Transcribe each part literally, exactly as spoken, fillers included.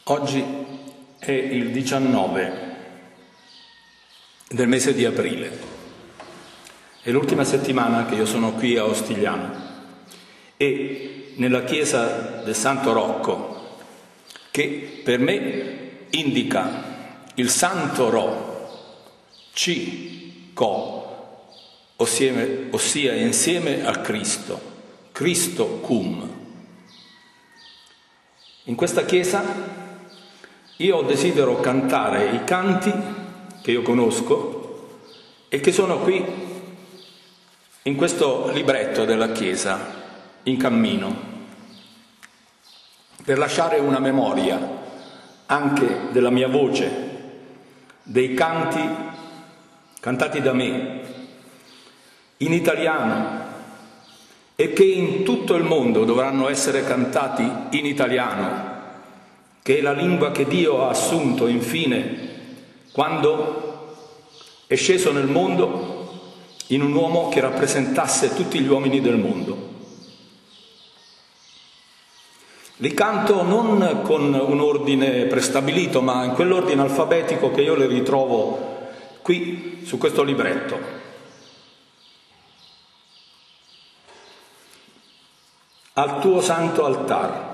Oggi è il diciannove del mese di aprile, è l'ultima settimana che io sono qui a Ostigliano e nella chiesa del Santo Rocco, che per me indica il Santo Ro, ci, co, ossia, ossia insieme al Cristo, Cristo cum. In questa chiesa io desidero cantare i canti che io conosco e che sono qui in questo libretto della Chiesa, in cammino, per lasciare una memoria anche della mia voce, dei canti cantati da me, in italiano, e che in tutto il mondo dovranno essere cantati in italiano, che è la lingua che Dio ha assunto infine quando è sceso nel mondo in un uomo che rappresentasse tutti gli uomini del mondo. Li canto non con un ordine prestabilito, ma in quell'ordine alfabetico che io le ritrovo qui su questo libretto. Al tuo santo altar.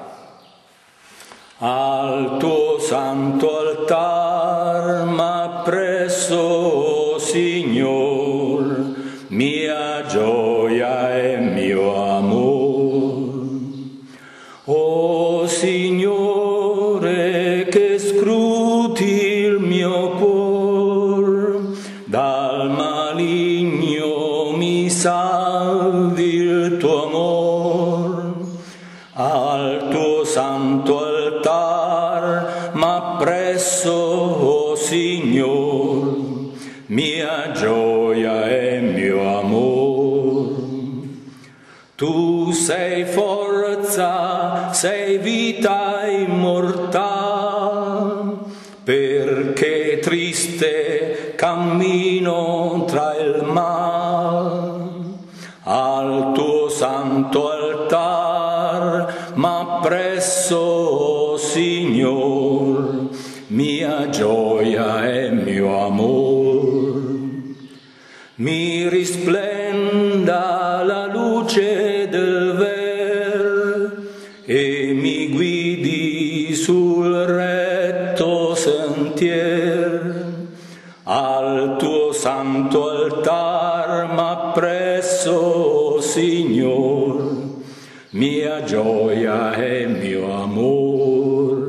Al tuo santo altar m'appresso, oh Signor, mia gioia e mio amor. O Signore, che scruti il mio cuor, dal maligno mi salvi il tuo amor. Al tuo santo altar m'appresso, oh Signor, mia gioia e mio amor. Tu sei forza, sei vita immortale, perché triste cammino tra il mal. Al tuo santo altar m'appresso, oh Signor, mia gioia e mio amor. Mi risplenda la luce del ver e mi guidi sul retto sentier. Al tuo santo altar m'appresso, oh Signor, mia gioia e mio amor.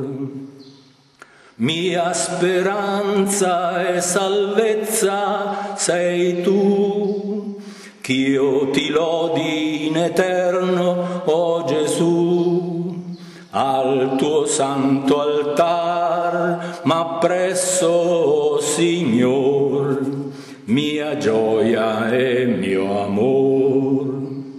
Mia speranza e salvezza sei tu, ch'io ti lodi in eterno, o Gesù. Al tuo santo altar m'appresso, oh Signor, mia gioia e mio amor.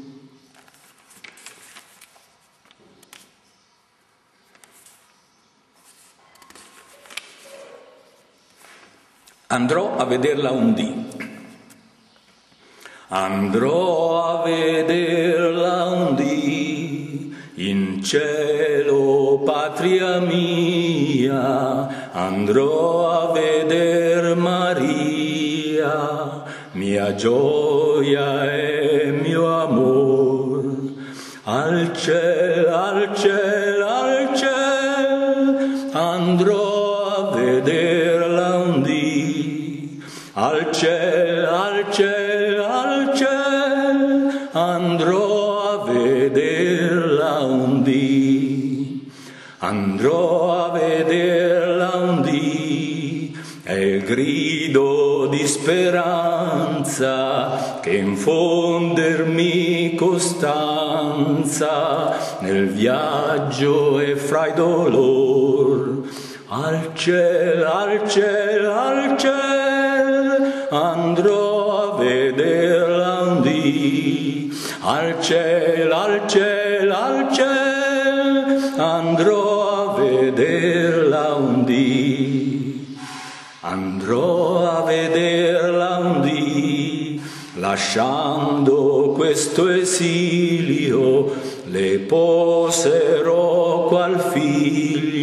Andrò a vederla un dì. Andrò a vederla un dì in cielo, patria mia. Andrò a veder Maria, mia gioia e mio amor. Al ciel, al ciel, al ciel, andrò a vederla un dì. Al ciel, al ciel, al ciel, andrò a vederla un dì. Andrò a vederla un dì, è il grido di speranza che infondermi costanza nel viaggio e fra i dolor. Al ciel, al ciel, al ciel, andrò a vederla un dì. Al ciel, al ciel, al ciel, andrò a vederla un dì. Andrò a vederla un dì, lasciando questo esilio, le poserò qual figlio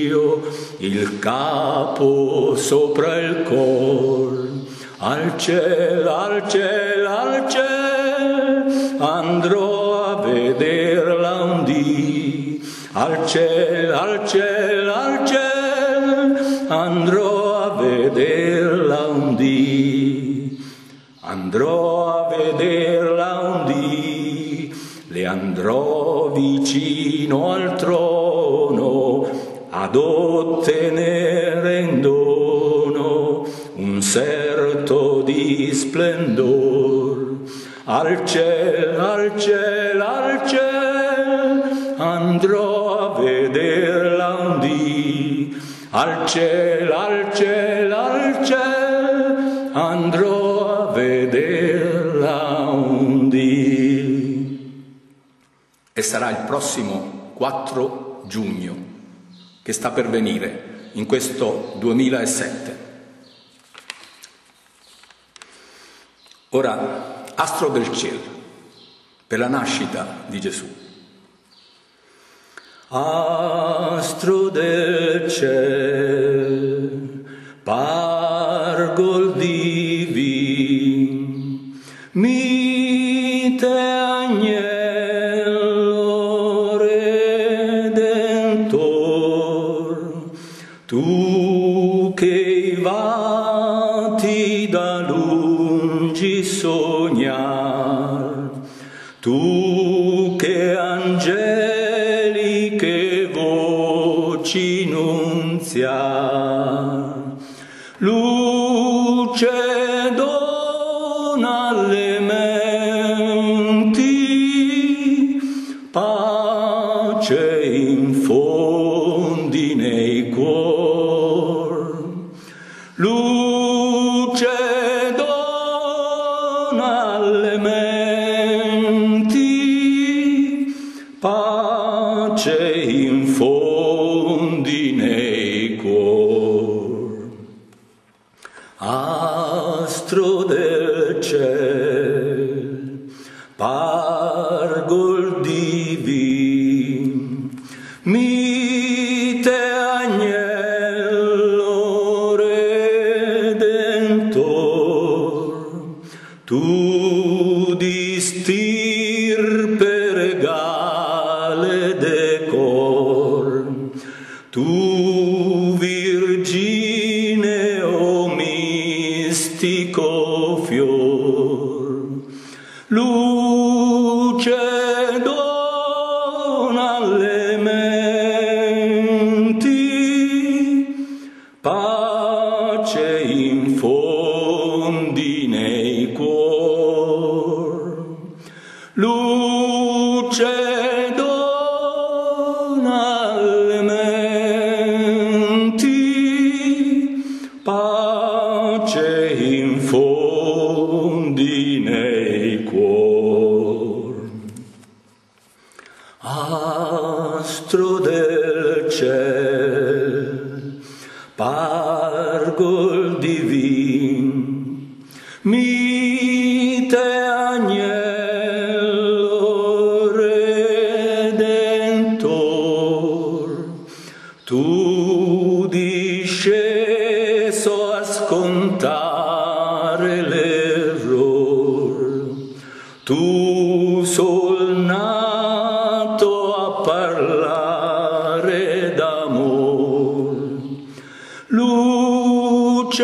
il capo sopra il cor. Al ciel, al ciel, al ciel, andrò a vederla un dì. Al ciel, al ciel, al ciel, andrò a vederla un dì. Andrò a vederla un dì, le andrò vicino al trono ad ottenere in dono un serto di splendor. Al ciel, al ciel, al ciel, andrò a vederla un dì. Al ciel, al ciel, al ciel, andrò a vederla un dì. E sarà il prossimo quattro giugno, che sta per venire, in questo duemilasette. Ora, astro del cielo, per la nascita di Gesù. Astro del ciel, pargol divin, mite agnello redentor, tu che vati da lungi sognar, tu che angeliche voci nunziar, luce dona alle menti, pace infondi nei cuor, luce dona alle menti, pace infondi nei cuor. Astro del ciel, pargol divin, mite agnello redentor, tu di stirpe regale decor, tu virgine o mistico fior, luce dona alle menti, pace infondi nei cuor, luce dona alle menti, pace infondi nei cuor. Astro del ciel, pargol divin, mite agnello redentor, tu disceso a scontare l'error, tu sol nato a parlare d'amor, luce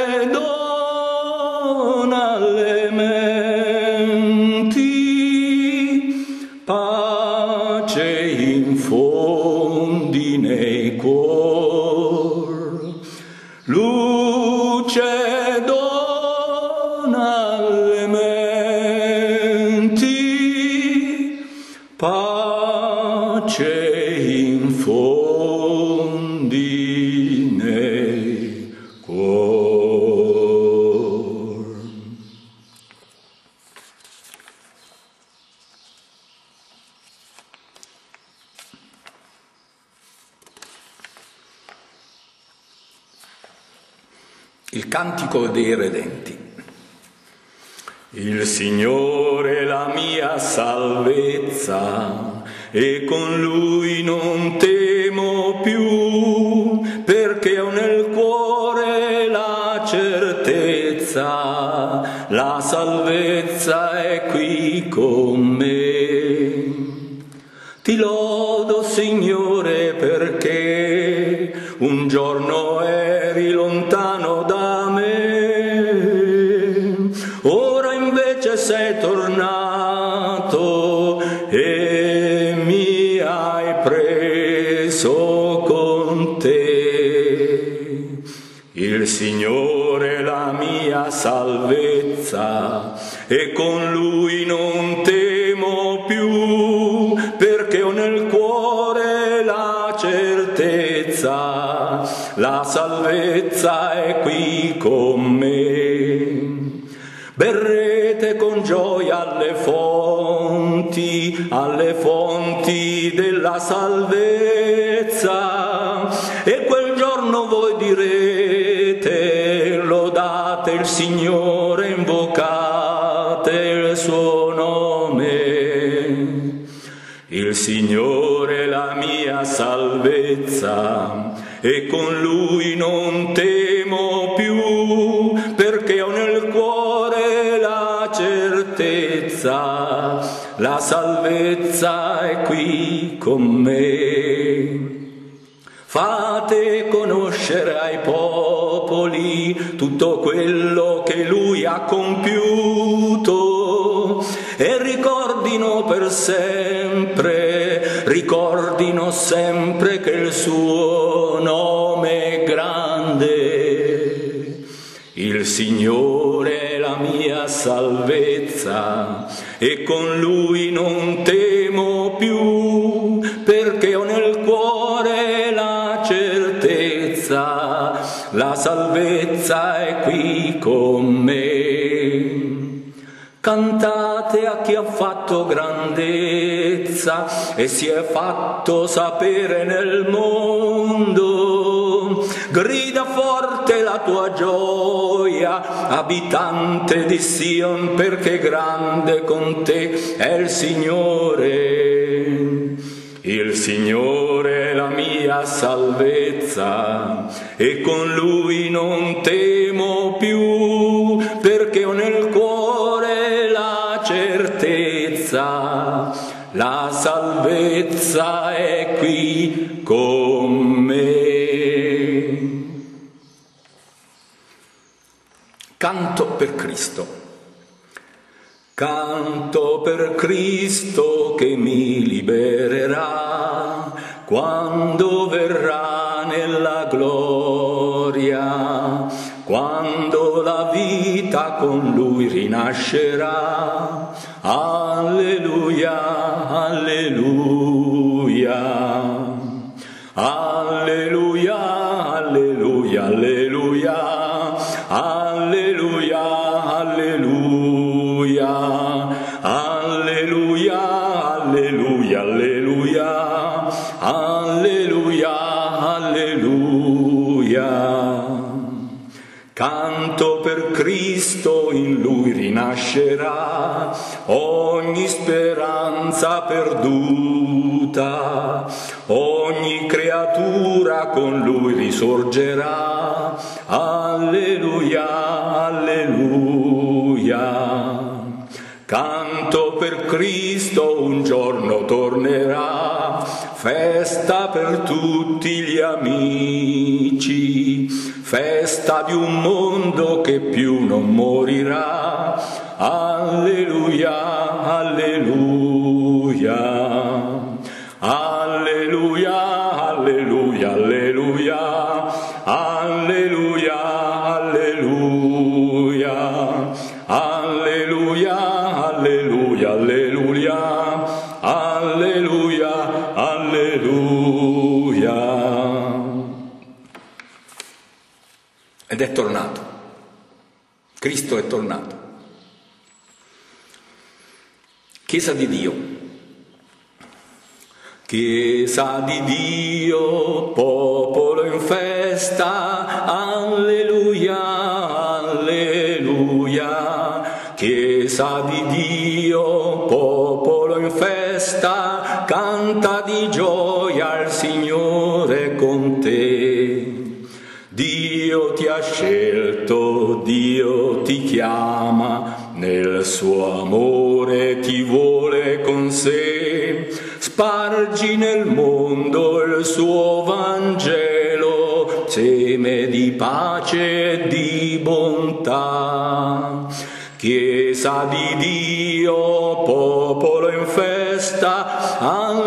dona alle menti, pace infondi nei cuor, luce dona alle menti, pace infondi nei cuor. Il cantico dei redenti. Il Signore è la mia salvezza e con Lui non temo più, un giorno eri lontano da me, ora invece sei tornato e mi hai preso con te. Il Signore è la mia salvezza e con Lui non temo più, perché ho nel cuore la certezza, la salvezza è qui con me. Berrete con gioia alle fonti, alle fonti della salvezza, e quel giorno voi direte: lodate il Signore, invocate il suo nome. Il Signore è la mia salvezza e con Lui non temo più, perché ho nel cuore la certezza, la salvezza è qui con me. Fate conoscere ai popoli tutto quello che Lui ha compiuto e ricordino per sempre, ricordino sempre che il suo nome è grande. Il Signore è la mia salvezza e con Lui non temo più, perché ho nel cuore la certezza, la salvezza è qui con me. Cantate a chi ha fatto grandezza e si è fatto sapere nel mondo. Grida forte la tua gioia, abitante di Sion, perché grande con te è il Signore. Il Signore è la mia salvezza e con Lui non temo più, perché ho nel cuore la certezza, la salvezza è qui con me. Canto per Cristo. Canto per Cristo che mi libererà quando verrà nella gloria, quando la vita con Lui rinascerà. Alleluia, alleluia, alleluia, alleluia, alleluia, alleluia, alleluia, alleluia, alleluia, alleluia, alleluia. Canto per Cristo, in Lui rinascerà ogni speranza perduta, ogni creatura con Lui risorgerà. Alleluia, alleluia. Canto per Cristo, un giorno tornerà, festa per tutti gli amici, festa di un mondo che più non morirà. Alleluia, alleluia, alleluia, alleluia, alleluia, alleluia, alleluia, alleluia, alleluia, alleluia, alleluia, alleluia. Ed è tornato. Cristo è tornato. Chiesa di Dio. Chiesa di Dio, popolo in festa, alleluia, alleluia. Chiesa di Dio, popolo in festa, canta di gioia al Signore con te. Dio ti ha scelto, Dio ti chiama, nel suo amore ti vuole con sé. Spargi nel mondo il suo Vangelo, di pace e di bontà. Chiesa di Dio, popolo in festa,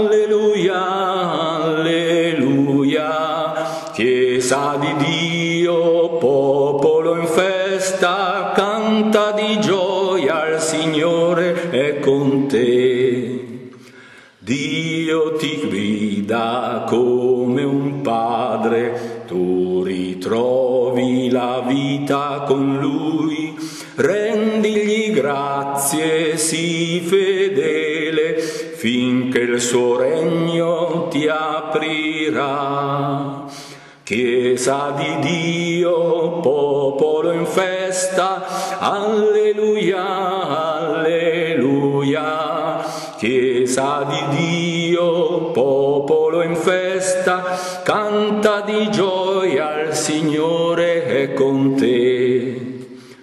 alleluia, alleluia. Chiesa di Dio, popolo in festa, canta di gioia al Signore è con te. Dio ti guida come un padre, tu ritrovi la vita con Lui, rendigli grazie, sii fedele, finché il suo regno ti aprirà. Chiesa di Dio, popolo in festa, alleluia, alleluia. Chiesa di Dio, popolo in festa, canta di gioia al Signore è con te.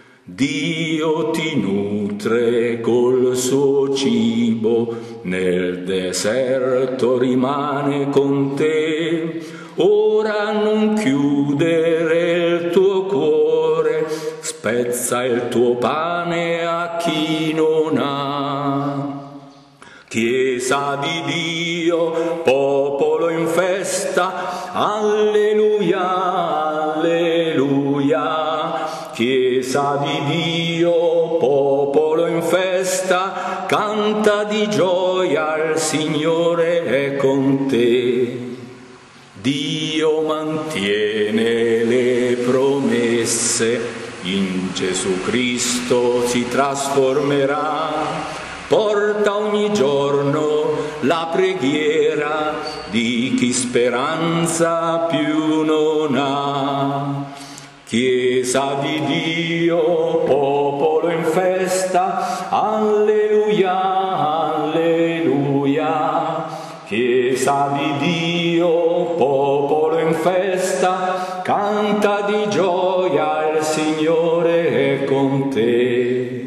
Dio ti nutre col suo cibo, nel deserto rimane con te. Ora non chiudere il tuo cuore, spezza il tuo pane a chi non ha. Chiesa di Dio, popolo in festa, alleluia, alleluia. Chiesa di Dio, popolo in festa, canta di gioia al Signore è con te. Dio mantiene le promesse, in Gesù Cristo si trasformerà. Porta ogni giorno la preghiera di chi speranza più non ha. Chiesa di Dio, popolo in festa, alleluia, alleluia. Chiesa di Dio, popolo in festa, canta di gioia il Signore è con te.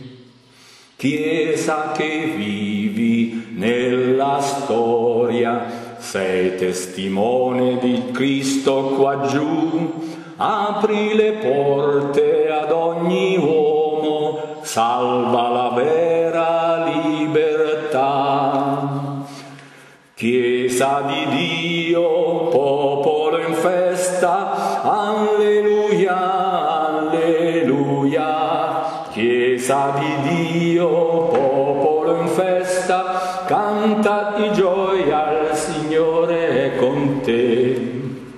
Chiesa che vivi nella storia, sei testimone di Cristo qua giù, apri le porte ad ogni uomo, salva la vera libertà. Chiesa di Dio, popolo in festa, alleluia, alleluia. Chiesa di Dio, popolo in festa, canta di gioia al Signore è con te.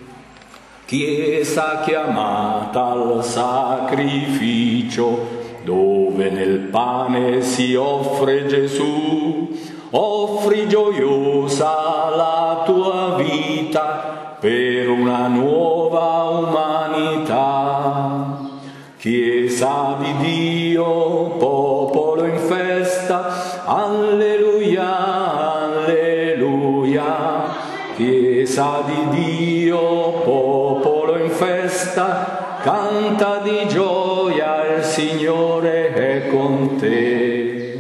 Chiesa chiamata al sacrificio, dove nel pane si offre Gesù, offri gioiosa la tua vita per una nuova umanità. Chiesa di Dio, popolo in festa, alleluia, alleluia. Chiesa di Dio, popolo in festa, canta di gioia il Signore è con te.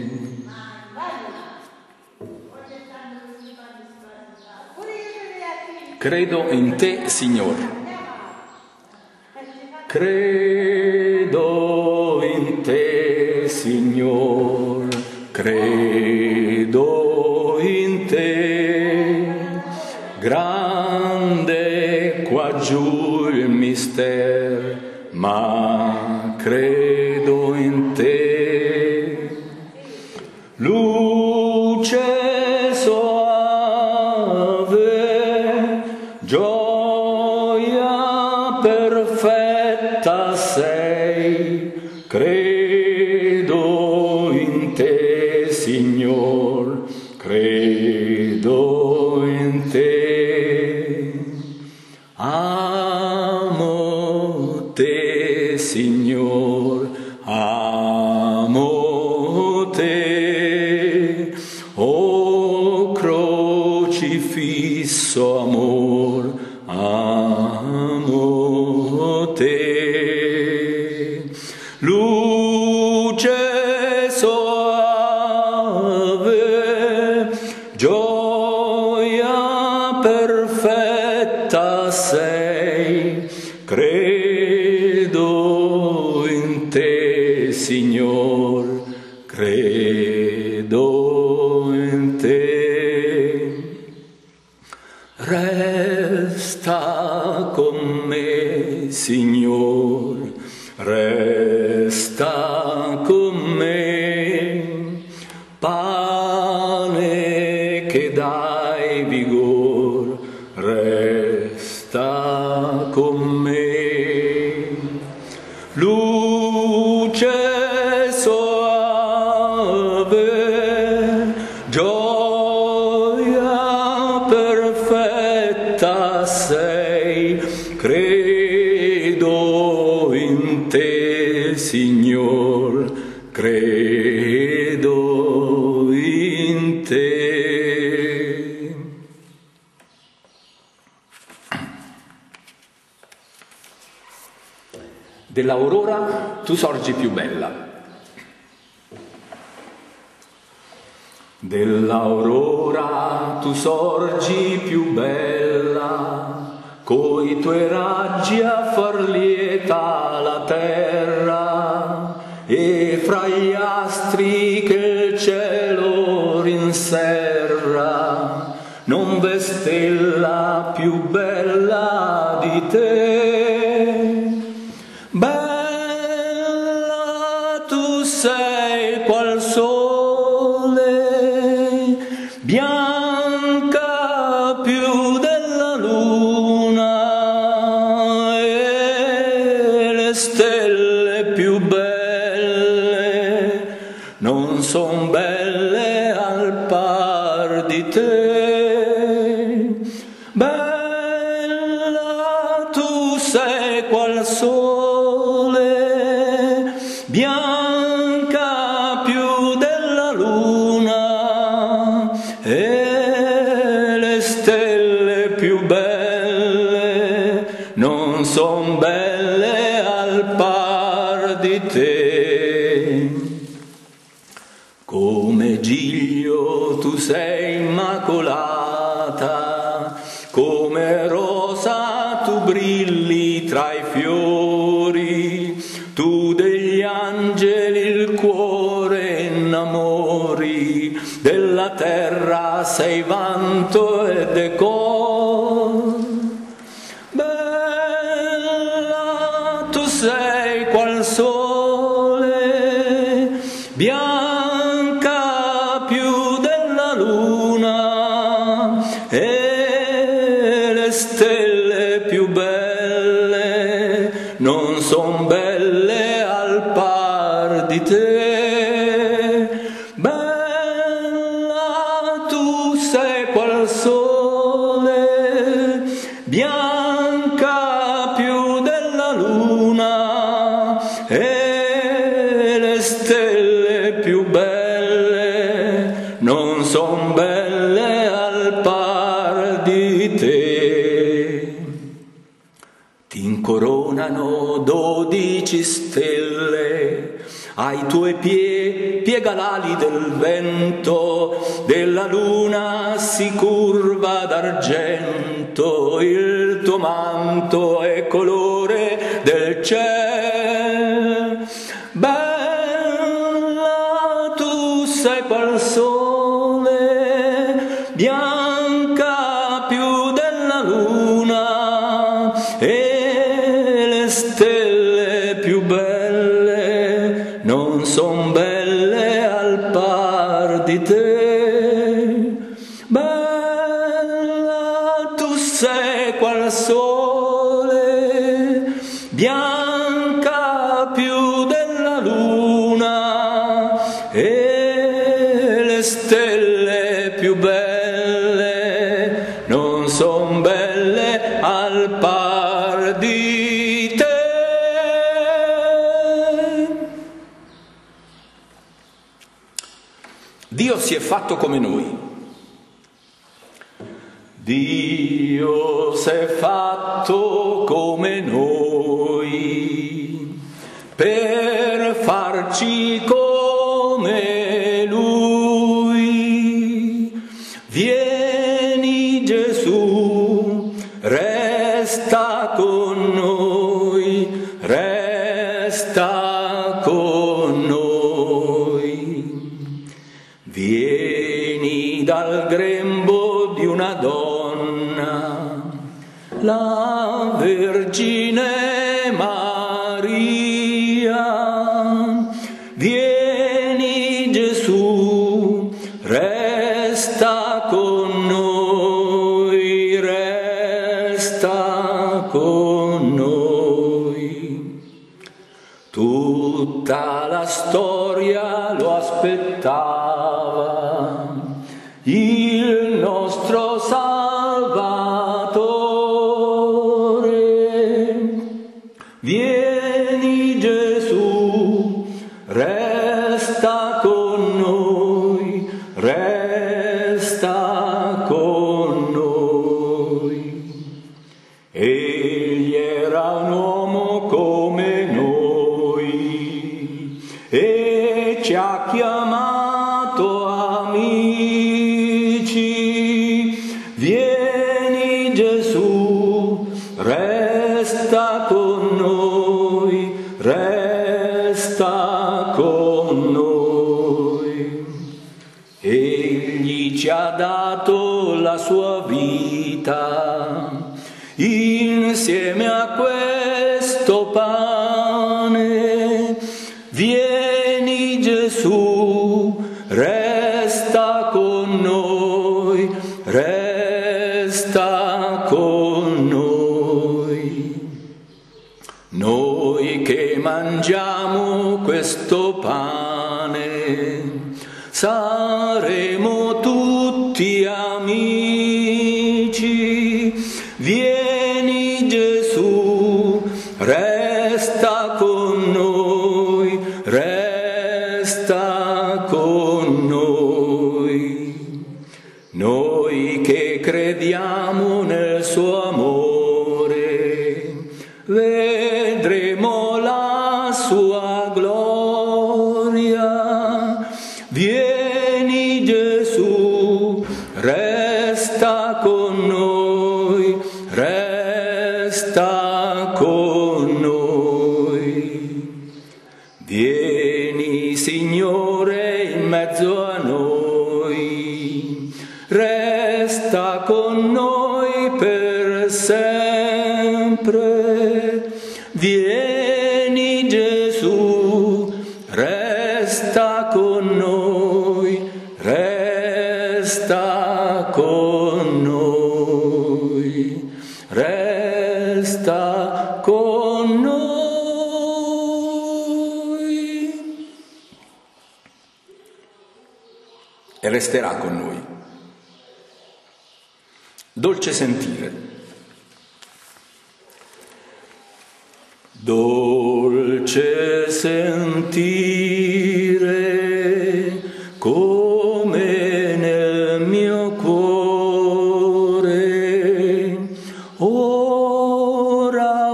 Credo in te, Signore. Credo in te, Signor, credo in te, grande qua giù il mister, ma credo in te. Luce soave, gioia perfetta sei, credo in te, Signor, credo in te. Amo te, Signor, amo te, o crocifisso amor, amo te. Luce soave, gioia perfetta sei, credo in te, Signor, credo in te. Resta con me, Signor, resta con me, pane che dai vigor, resta con me, luce soave, gioia perfetta sei, credo in te, Signor, credo in te. Dell'aurora tu sorgi più bella. Dell'aurora tu sorgi più bella, coi tuoi raggi a far lieta la terra, e fra gli astri che il cielo rinserra, non v'è stella più bella di te. Bella tu sei qual sole, bianca più della luna, e le stelle più belle non son belle al par di te. Bella tu sei qual sole, bianca più della luna, e le stelle più belle non son belle al par di te. Come giglio tu sei immacolata, come rosa tu brilli tra i fiori, tu degli angeli il cuore innamori, della terra sei vanto e decor. Bella tu sei qual sole, bianca più della luna, e le stelle più belle non son belle al par di te. Bella tu sei qual sole, bianca più della luna, e le stelle più belle non son belle al par di te. Ti incoronano dodici stelle, ai tuoi piedi piega l'ali del vento, della luna si curva d'argento, il tuo manto è colore del cielo. Bella tu sei qual sole, bianca più della luna, e le stelle più belle non son belle al par di te. Bella tu sei qual sole, bianca più della luna, e le stelle più belle non son belle al par di te. Dio si è fatto come noi. Dio si è fatto come noi, per farci come Lui. Vieni Gesù, resta con noi. Vergine Maria, vieni Gesù, resta con noi, resta con noi. Tutta la storia lo aspettava, il nostro Salvatore. Vieni Gesù, resta con noi, resta con noi. Egli era un uomo come noi e ci ha chiamato amici. Vieni Gesù, resta con noi, resta con noi. Egli ci ha dato la sua vita insieme a questo pane. Vieni Gesù, resta con noi, resta con noi. Noi che mangiamo questo pane saremo tutti amici. Vieni Gesù, resta con noi, resta con noi. Noi che crediamo nel suo amore, vedremo la sua gloria. Vieni Gesù, resta con noi, resta con noi. Vieni Signore in mezzo a noi, resta con noi per sempre. Vieni Gesù, resta con noi, resta con noi, resta con noi e resterà con noi. Dolce sentire. Dolce sentire come nel mio cuore ora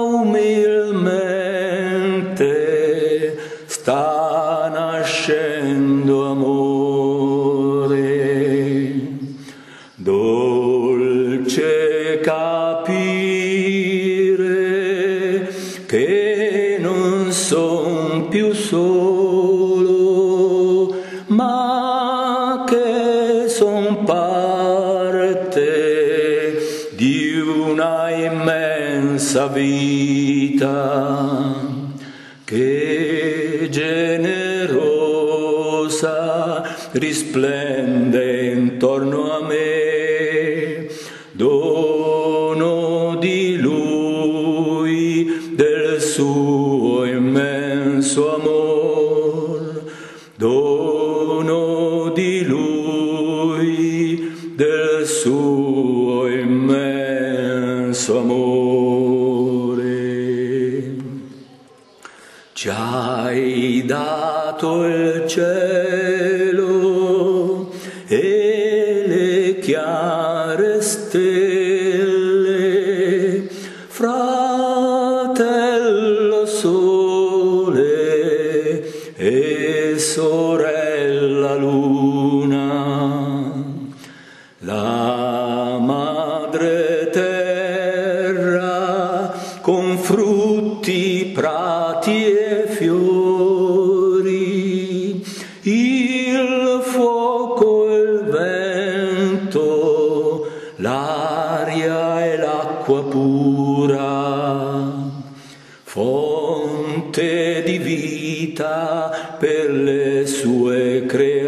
umilmente sta nascendo amore. Dolce capire che non son più solo, ma che son parte di una immensa vita che generosa risplende intorno a me, dono di Lui, del suo immenso amor, dono di Lui, del suo immenso amore. Ci hai dato il cielo e le chiare stelle, fratello sole e sorella luna. La madre terra con frutti, prati e fiori, il fuoco e il vento, l'aria e l'acqua pura. fonte di vita per le sue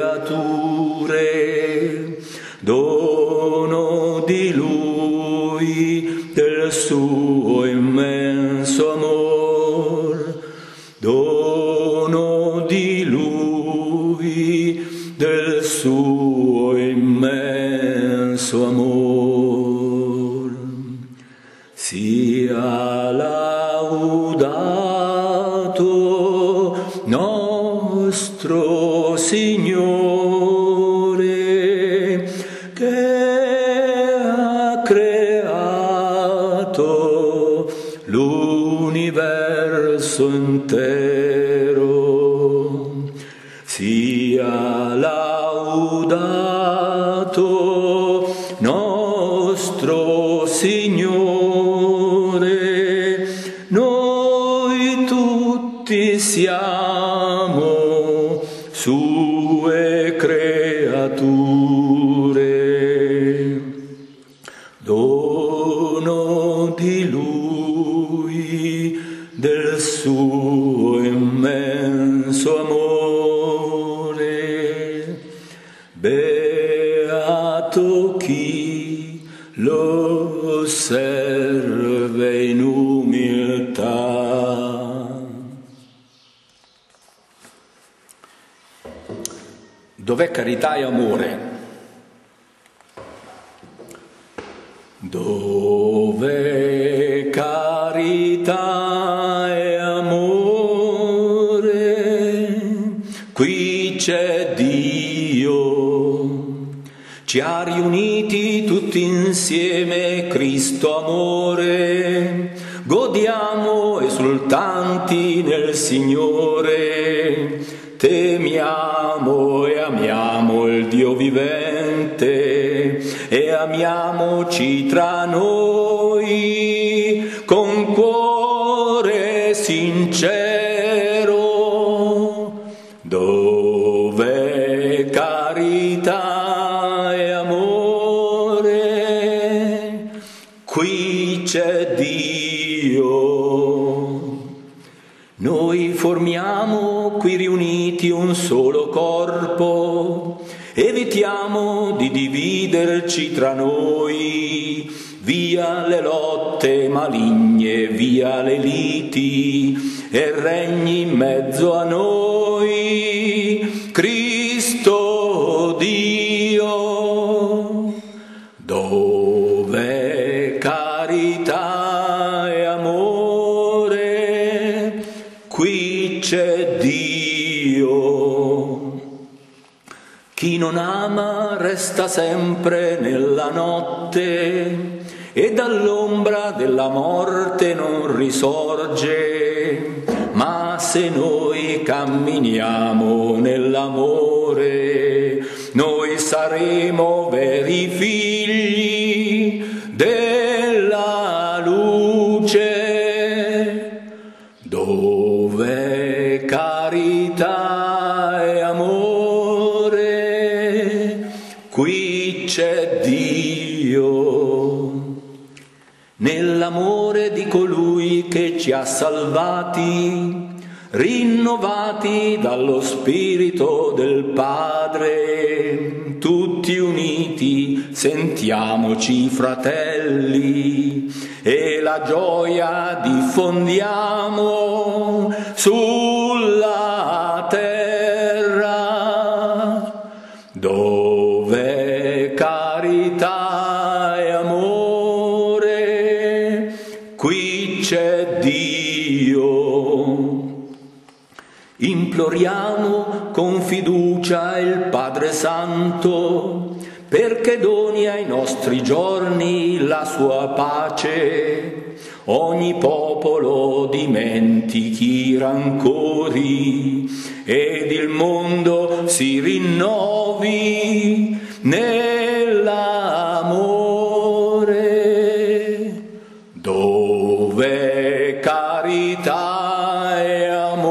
creature, dono di Lui, del suo immenso amor, dono di Lui, del suo immenso amor. Sia laudato nostro Signore, che ha creato l'universo intero. Sia laudato nostro Signore, noi tutti siamo sue creature, dono di Lui, del suo immenso amore. Beato chi lo osserva in umiltà. Dov'è carità e amore? Dov'è carità e amore? Qui c'è Dio, ci ha riuniti tutti insieme Cristo amore, godiamo esultanti nel Signore, temiamo e amiamo il Dio vivente e amiamoci tra noi con cuore sincero. Dov'è carità e amore? Qui c'è Dio. Noi formiamo qui riuniti un solo corpo, evitiamo di dividerci tra noi, via le lotte maligne, via le liti, e regni in mezzo a noi Cristo Dio. Dov'è carità e amore? Qui c'è Dio. Chi non ama resta sempre nella notte e dall'ombra della morte non risorge, ma se noi camminiamo nell'amore, noi saremo veri figli della luce. Dov'è carità e amore? Qui c'è Dio. Nell'amore di colui che ci ha salvati, rinnovati dallo Spirito del Padre, tutti uniti sentiamoci fratelli e la gioia diffondiamo sulla terra. Dov'è carità e amore? Qui c'è Dio. Imploriamo con fiducia il Padre Santo perché doni ai nostri giorni la sua pace. Ogni popolo dimentichi i rancori ed il mondo si rinnovi nell'amore. Dov'è carità e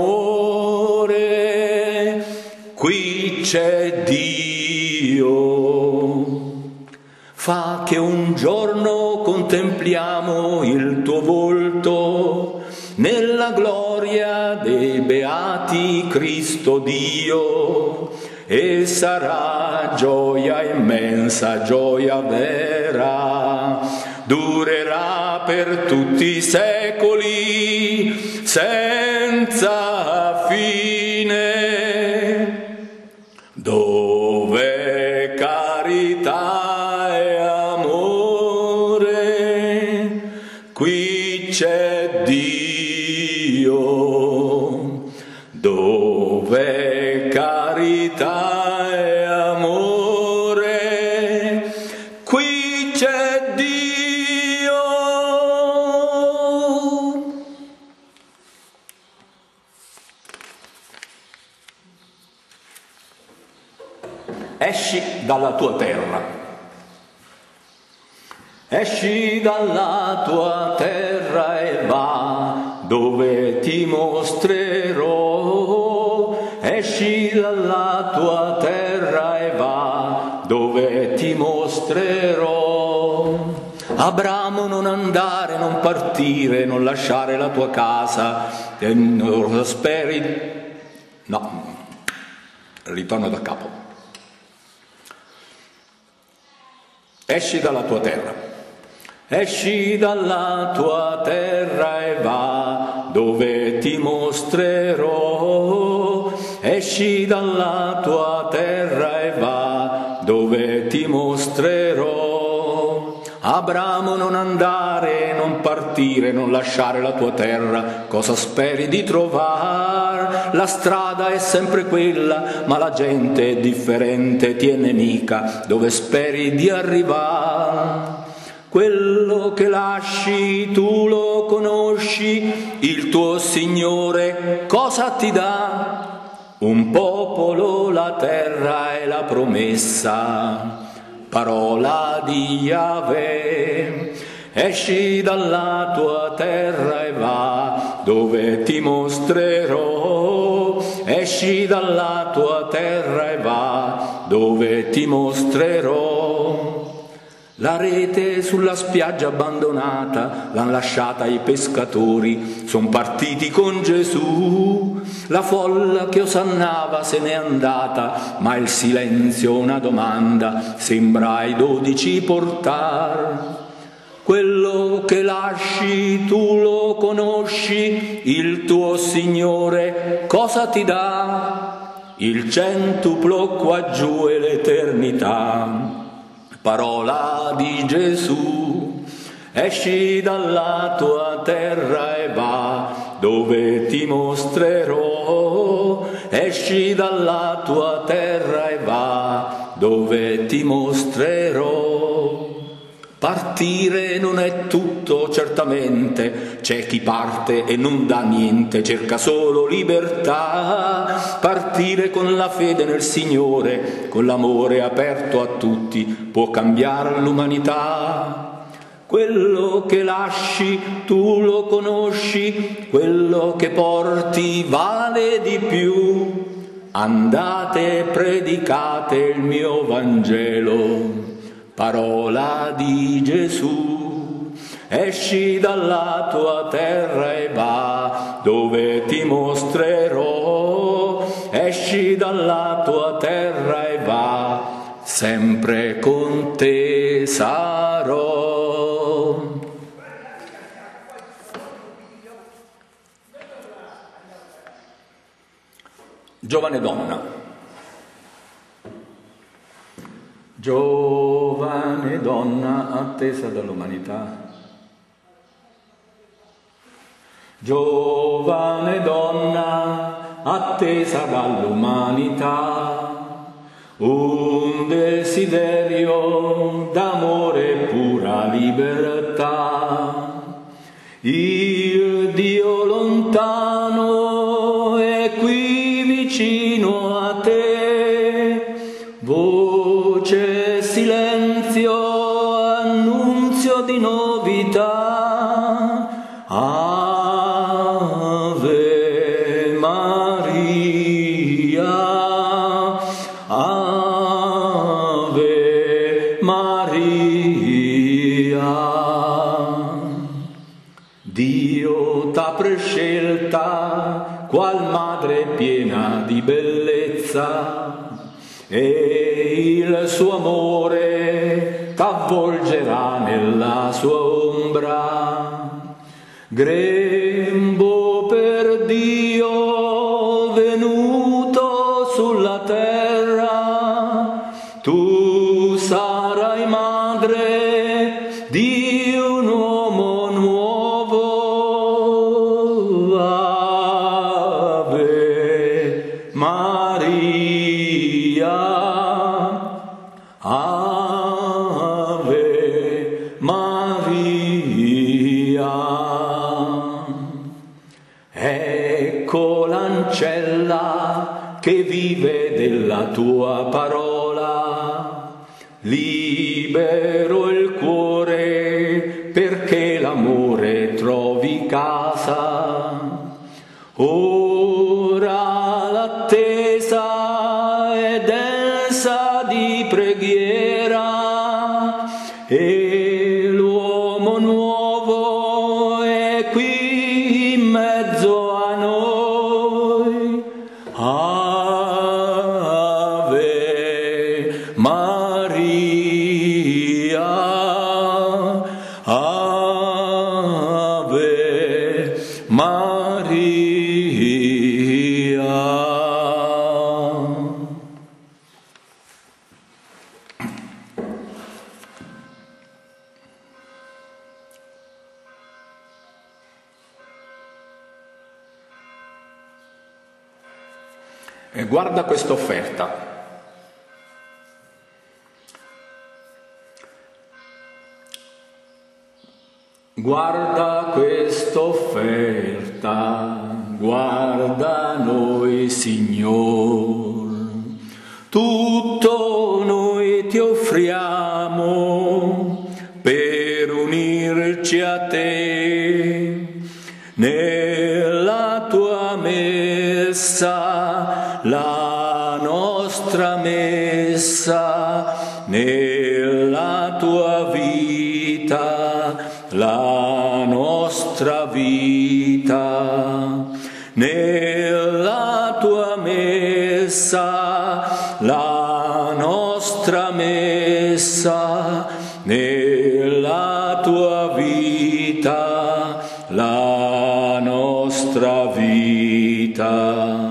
amore? Qui c'è Dio. Fa che un giorno con te contempliamo il tuo volto nella gloria dei beati Cristo Dio, e sarà gioia immensa, gioia vera, durerà per tutti i secoli senza fine, dove carità e amore, qui c'è Dio, dove carità e amore, qui c'è Dio. Esci dalla tua terra, esci dalla tua terra e va dove ti mostrerò, esci dalla tua terra e va dove ti mostrerò. Abramo, non andare, non partire, non lasciare la tua casa, e non speri, no, ritorno da capo. Esci dalla tua terra, esci dalla tua terra e va dove ti mostrerò, esci dalla tua terra e va dove ti mostrerò. Abramo, non andare, non partire, non lasciare la tua terra, cosa speri di trovare? La strada è sempre quella, ma la gente è differente, ti è nemica, dove speri di arrivare? Quello che lasci tu lo conosci, il tuo Signore cosa ti dà? Un popolo, la terra e la promessa, parola di Yahweh. Esci dalla tua terra e va dove ti mostrerò, esci dalla tua terra e va dove ti mostrerò. La rete sulla spiaggia abbandonata l'han lasciata i pescatori, son partiti con Gesù. La folla che osannava se n'è andata, ma il silenzio una domanda sembra ai dodici portar. Quello che lasci tu lo conosci, il tuo Signore cosa ti dà? Il centuplo qua giù e l'eternità. Parola di Gesù, esci dalla tua terra e va dove ti mostrerò, esci dalla tua terra e va dove ti mostrerò. Partire non è tutto, certamente, c'è chi parte e non dà niente, cerca solo libertà. Partire con la fede nel Signore, con l'amore aperto a tutti, può cambiare l'umanità. Quello che lasci tu lo conosci, quello che porti vale di più. Andate e predicate il mio Vangelo. Parola di Gesù, esci dalla tua terra e va dove ti mostrerò, esci dalla tua terra e va, sempre con te sarò. Giovane donna. Giovane donna attesa dall'umanità, giovane donna attesa dall'umanità, un desiderio d'amore e pura libertà. Il Dio lontano è qui vicino a te, voce, silenzio, annunzio di novità. Ave Maria, Ave Maria. Dio t'ha prescelta, qual madre piena di bellezza, e il suo amore t'avvolgerà nella sua ombra. Grembo per Dio venuto sulla terra, tu sarai madre di un uomo nuovo. Ave Maria, Ave Maria. Ecco l'ancella che vive della tua parola, libero il cuore perché l'amore trovi casa. Ora l'attesa è densa di preghiera e l'uomo nuovo è qui in mezzo a noi. Ave Maria, Ave Maria. E guarda questa offerta. Guarda questa offerta, guarda noi, Signor. Tutto noi ti offriamo per unirci a te nella tua messa, la nostra messa, nella tua vita, la nostra vita, nella tua messa, la nostra messa, nella tua vita, la nostra vita.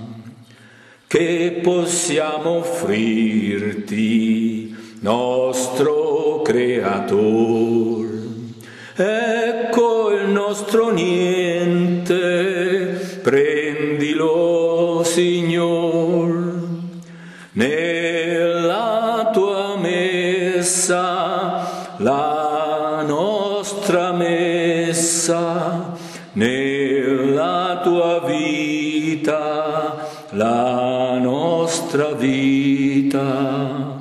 Che possiamo offrirti, nostro Creator? Ecco il nostro niente, prendilo, Signor, nella tua messa, la nostra messa, nella tua vita, la nostra vita,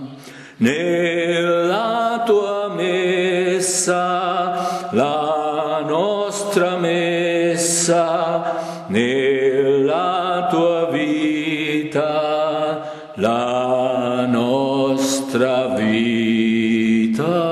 nella tua messa, la nostra messa, nella tua vita, la nostra vita.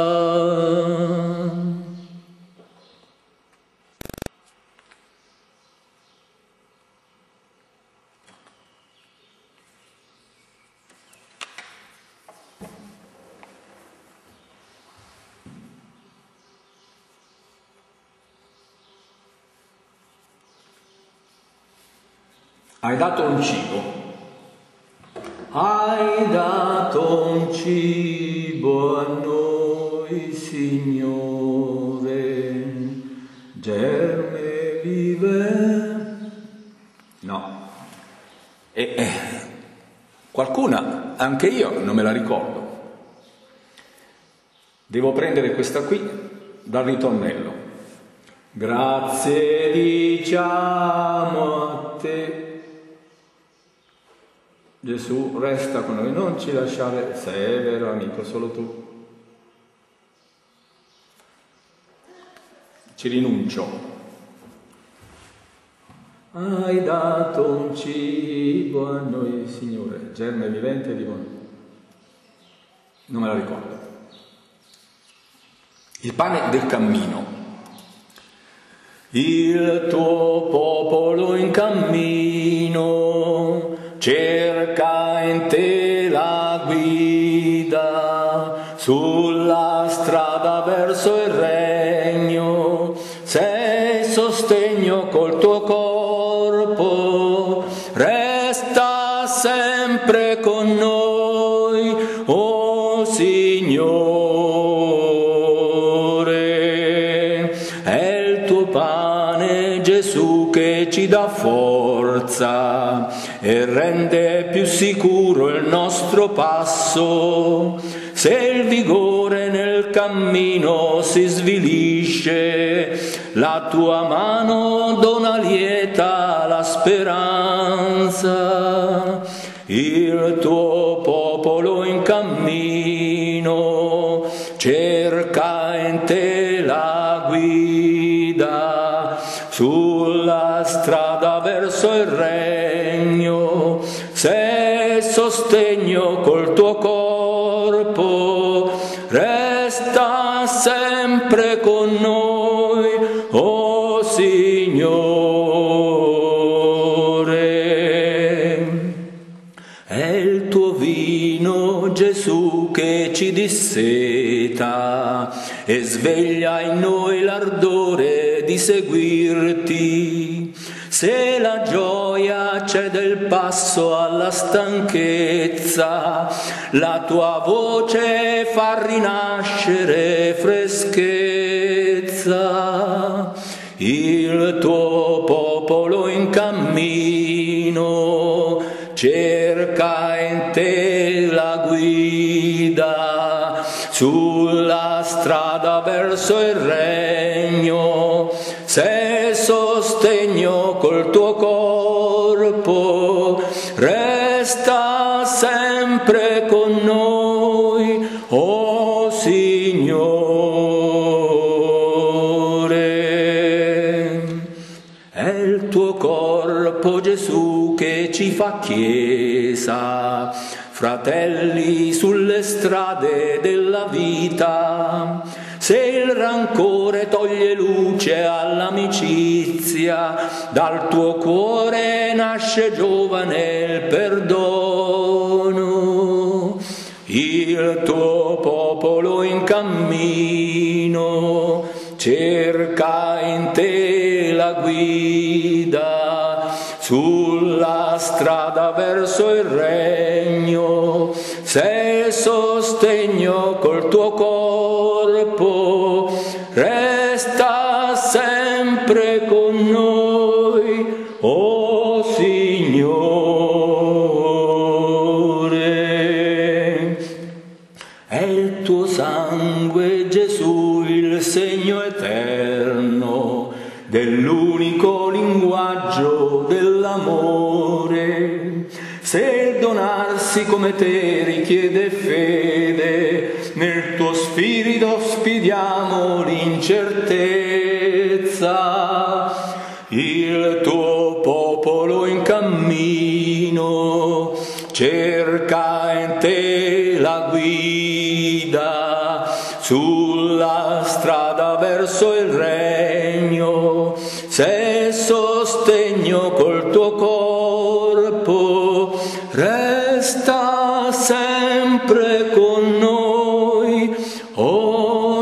Hai dato un cibo, hai dato un cibo a noi, Signore, germe vive. No, e eh, qualcuna, anche io, non me la ricordo. Devo prendere questa qui dal ritornello. Grazie diciamo a te. Gesù, resta con noi, non ci lasciare, sei vero amico, solo tu. Ci rinuncio. Hai dato un cibo a noi, Signore, germe vivente di buono. Non me la ricordo. Il pane del cammino. Il tuo popolo in cammino cerca in te la guida, sulla strada verso il regno, sei sostegno col tuo corpo, resta sempre con noi, o Signore. È il tuo pane, Gesù, che ci dà forza e rende più sicuro il nostro passo. Se il vigore nel cammino si svilisce, la tua mano dona lieta la speranza. Il tuo popolo in cammino cerca in te la guida, sulla strada verso il regno, sei sostegno col tuo corpo, resta sempre con noi, o Signore. È il tuo vino, Gesù, che ci disseta e sveglia in noi l'ardore di seguirti. Se la gioia cede il passo alla stanchezza, la tua voce fa rinascere freschezza. Il tuo popolo in cammino cerca in te la guida, sulla strada verso il regno, sei sostegno col tuo corpo, resta sempre con noi, o Signore. È il tuo corpo, Gesù, che ci fa chiesa, fratelli sulle strade della vita. Se il rancore toglie luce all'amicizia, dal tuo cuore nasce giovane il perdono. Il tuo popolo in cammino cerca in te la guida, sulla strada verso il regno, sei sostegno col tuo corpo, resta sempre con noi, o Signore. È il tuo sangue, Gesù, il segno eterno dell'unico linguaggio dell'amore. Se il donarsi come te richiede fede, nel tuo spirito sfidiamo l'incertezza. Il tuo popolo in cammino cerca in te la guida, sulla strada verso il regno, sei sostegno col tuo corpo, resta sempre con noi, o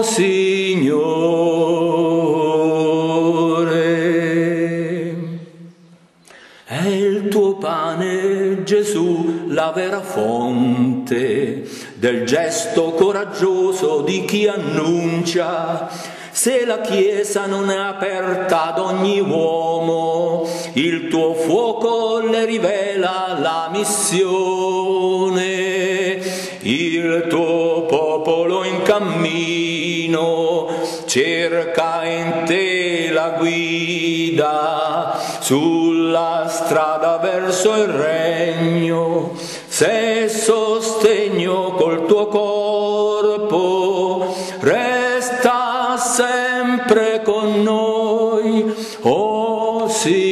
Signore. È il tuo pane, Gesù, la vera fonte del gesto coraggioso di chi annuncia. Se la Chiesa non è aperta ad ogni uomo, il tuo fuoco le rivela la missione. Il tuo popolo in cammino cerca in te la guida, sulla strada verso il regno, sei sostegno col tuo corpo, resta sempre con noi, o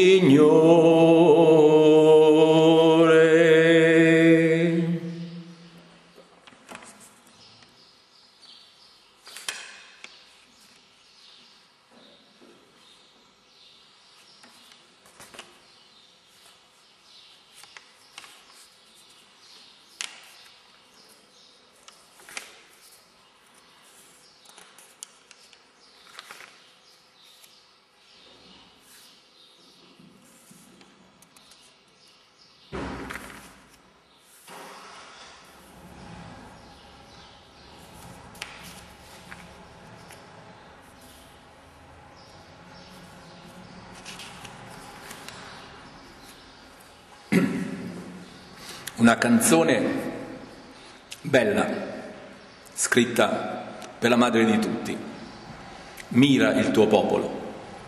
Signore. una canzone bella, scritta per la madre di tutti. Mira il tuo popolo.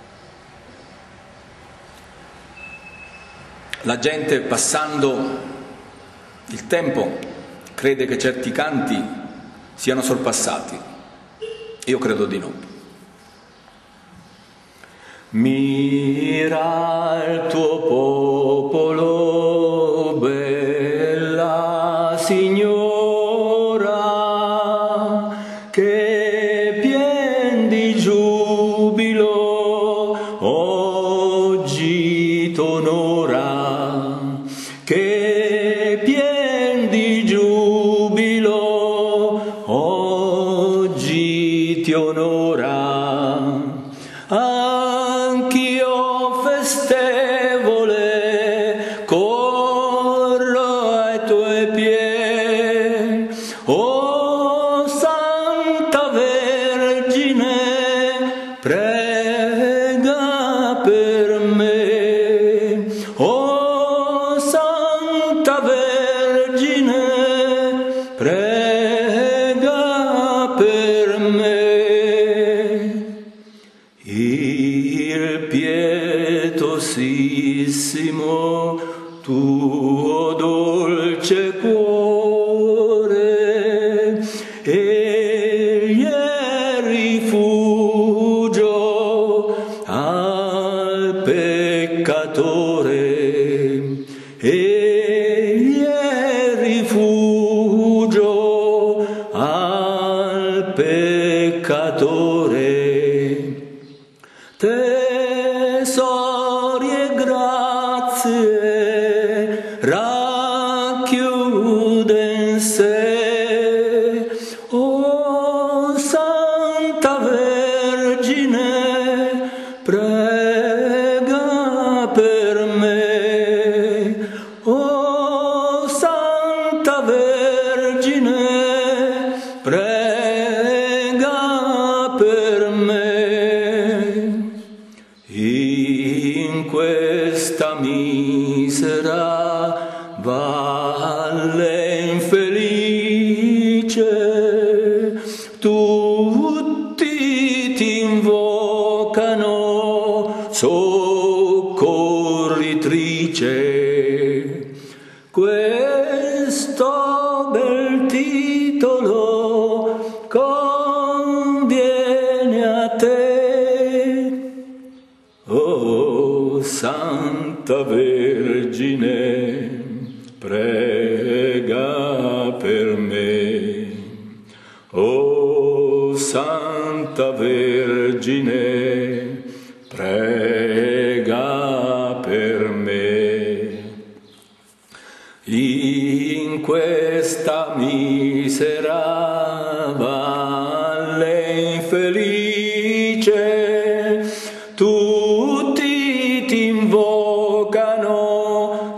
La gente, passando il tempo, crede che certi canti siano sorpassati. Io credo di no. Mira il tuo popolo, bella Signora, che pien di giubilo oggi t'onora, che pien di giubilo oggi ti onora. Anch'io festevole corro ai tuoi piedi, o Santa Vergine, prega per me. O Santa Vergine, prega per me. Il pietosissimo tuo dolce cuore egli è rifugio al peccatore, egli è rifugio al peccatore. Tesori e grazie racchiude in sé, o Santa Vergine, prega per me. O Santa Vergine, prega per me. In questa misera valle infelice tutti ti invocano, soccorritrice. Questo bel titolo conviene a te. O Santa Vergine, prega per me. O Santa Vergine, prega per me. In questa misera valle infelice tutti ti invocano,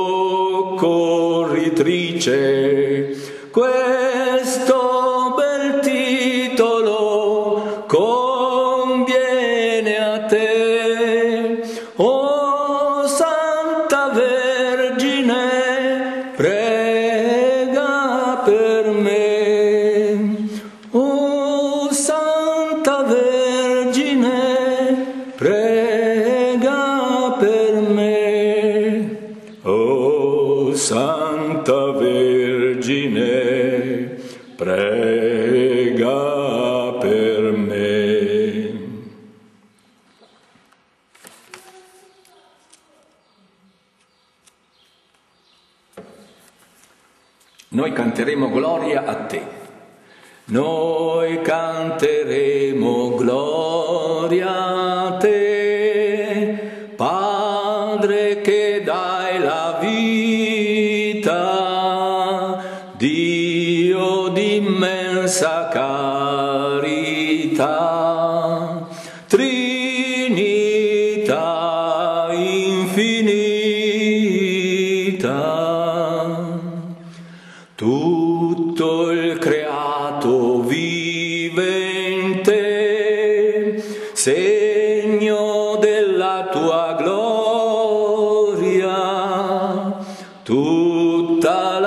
soccorritrice. Questo bel titolo conviene a te. O Santa Vergine, prega per me. O Santa Vergine, prega per me. O Santa Vergine, prega per me. Noi canteremo gloria a te. Noi canteremo gloria a te, Padre che dai la vita, Dio di immensa carità, Trinità infinita. Tutto il creato vive in te, segno della tua gloria, tutta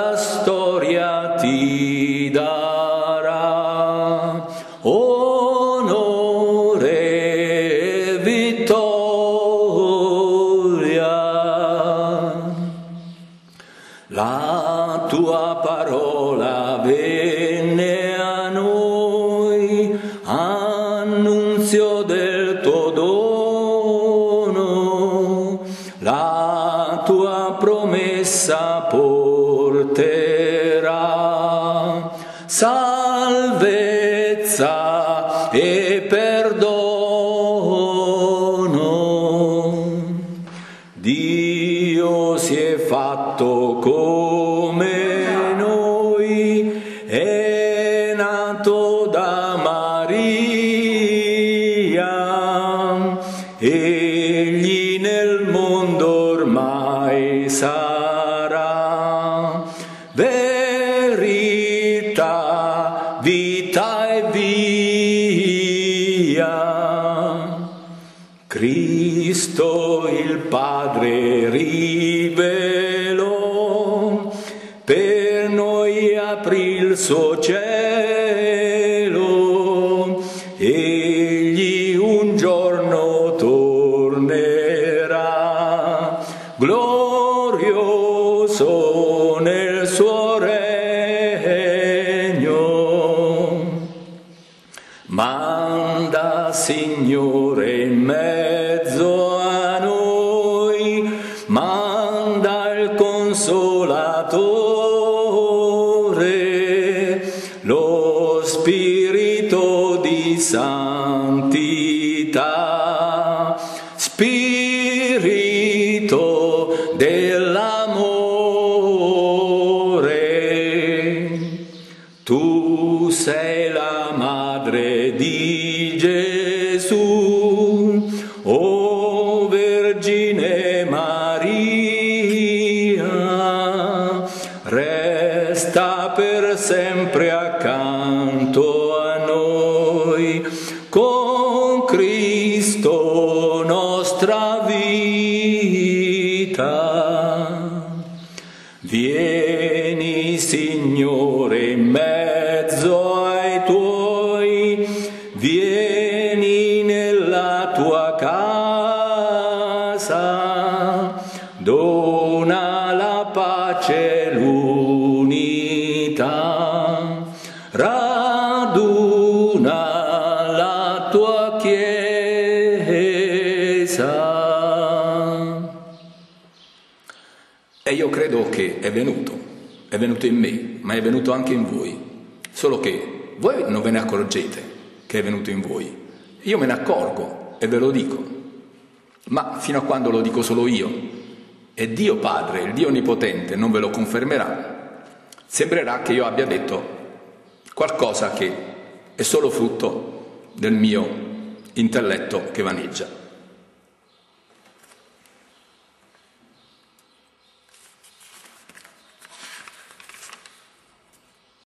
essa porterà salvezza e perdono. Dio si è fatto come noi, è nato da Maria, egli nel mondo ormai sarà verità, vita e via. Cristo il Padre rivelò, per noi aprì il suo cielo, egli un giorno tornerà, glorioso nel suo regno. Manda, Signore, in mezzo a noi, manda il Consolatore, lo Spirito di santità, Spirito dell'amore. Tu sei la madre di Gesù, o Vergine Maria, resta per sempre accanto a noi, con Cristo nostra vita. Vieni, Signore, in mezzo ai tuoi, vieni nella tua casa, dona la pace e l'unità, raduna la tua Chiesa. E io credo che è venuto, è venuto in me, ma è venuto anche in voi, solo che voi non ve ne accorgete che è venuto in voi. Io me ne accorgo e ve lo dico, ma fino a quando lo dico solo io e Dio Padre, il Dio Onnipotente, non ve lo confermerà, sembrerà che io abbia detto qualcosa che è solo frutto del mio intelletto che vaneggia.